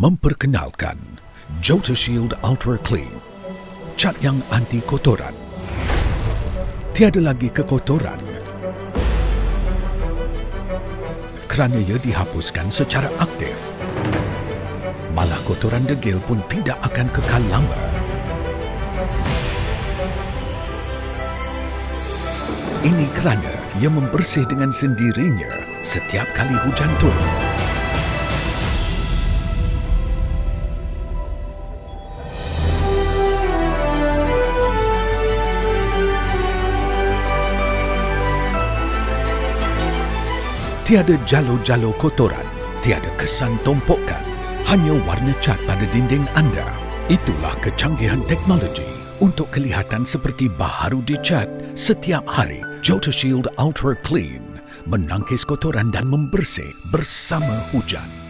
Memperkenalkan JOTASHIELD ULTRA CLEAN, cat yang anti kotoran. Tiada lagi kekotoran kerana ia dihapuskan secara aktif. Malah kotoran degil pun tidak akan kekal lama. Ini kerana ia membersih dengan sendirinya setiap kali hujan turun. Tiada jalo-jalo kotoran, tiada kesan tompokan, hanya warna cat pada dinding anda. Itulah kecanggihan teknologi untuk kelihatan seperti baharu dicat setiap hari. JOTASHIELD ULTRA CLEAN, menangkis kotoran dan membersih bersama hujan.